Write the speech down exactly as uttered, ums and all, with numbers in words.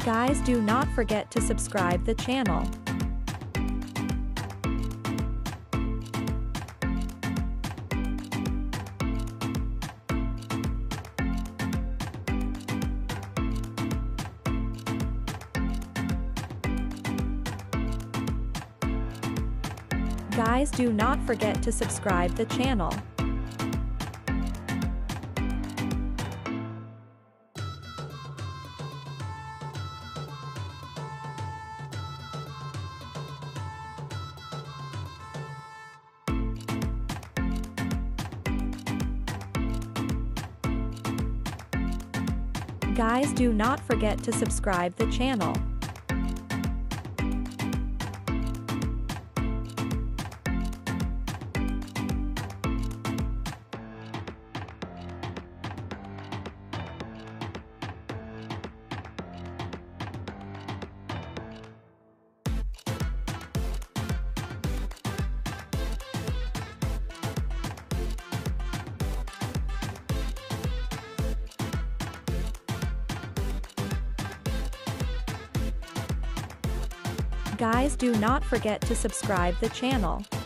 Guys, do not forget to subscribe the channel. Guys, do not forget to subscribe the channel. Guys, do not forget to subscribe the channel. Guys, do not forget to subscribe the channel.